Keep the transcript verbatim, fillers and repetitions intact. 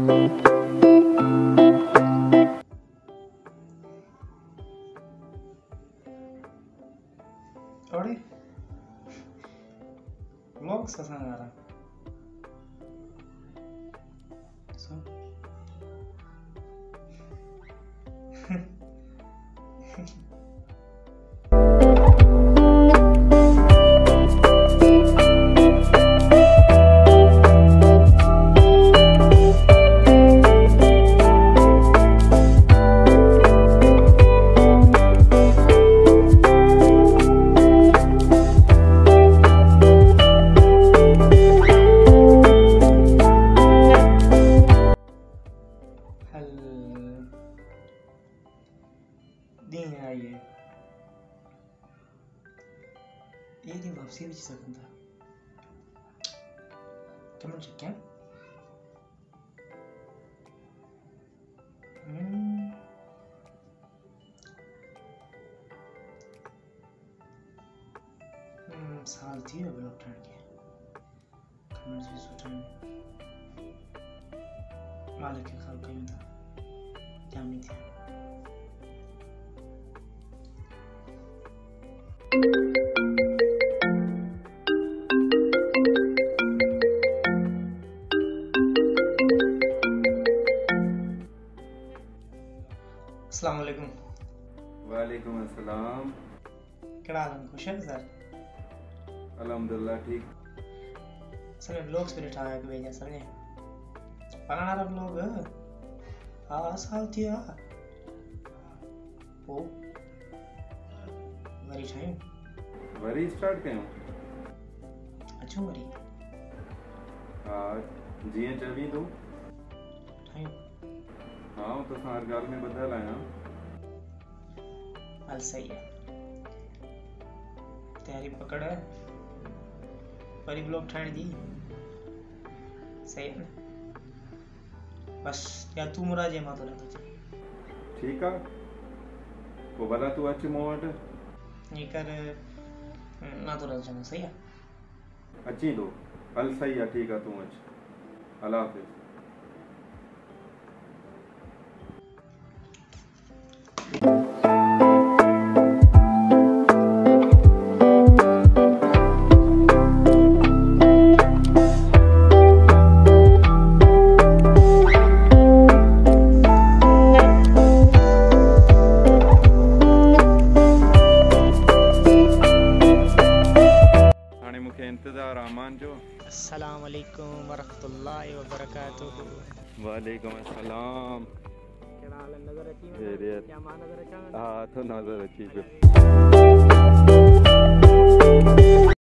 थोड़ी व्लॉग्स पसंद आ रहा सो दिन आइए ये दिन वापसी भी सकता कमेंट चेक क्या साल थी अब लॉकडाउन के कमेंट्स भी सोचने मालिक के खाल कहीं था क्या नहीं थी अस्सलाम वालेकुम। वालेकुम अस्सलाम। क्या हाल है? खुश है सर? अल्हम्दुलिल्लाह ठीक। सर ब्लॉग्स पे उठा के भेजा सर ने बनाना रहा ब्लॉग हाँ साल थी यार ओ वरी टाइम वरी स्टार्ट कयूं अच्छा वरी हाँ जीअं चवी तूं टाइम हाँ तो हर गाल में बदल आया हल सही है तैयारी पकड़ है वरी ब्लॉग ठाण जी सही है ना बस या तू मुराजे मां तो लॻो ठीक है पोइ भला तूं अच मूं वटि ये कर मां तो लॻो सही है अची थो हल सही है ठीक है तूं अच अल्लाह हाफ़िज़। इंतजार आमान जो अस्सलाम वालेकुम वरहमतुल्लाहि वबरकातुहू। वालेकुम अस्सलाम। क्या हाल है? नजर अची खैरियत? क्या मां नजर अचा? हाँ तो नजर अची पियो।